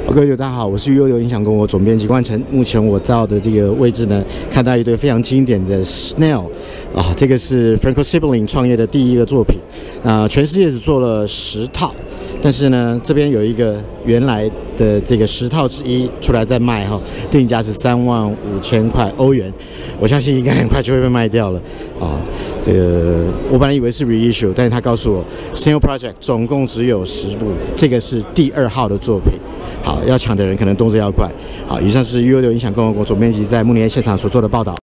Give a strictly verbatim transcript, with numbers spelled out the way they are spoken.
各位大家好，我是悠悠影响跟我总编辑关晨。目前我到的这个位置呢，看到一对非常经典的 Snail 啊，这个是 Franco Sibling 创业的第一个作品。啊、呃，全世界只做了十套，但是呢，这边有一个原来的这个十套之一出来在卖哈，定价是三万五千块欧元。我相信应该很快就会被卖掉了啊。这个我本来以为是 reissue， 但是他告诉我 Snail Project 总共只有十部，这个是第二号的作品。好，要抢的人可能动作要快。好，以上是悠悠影响共和国总编辑在慕尼黑现场所做的报道。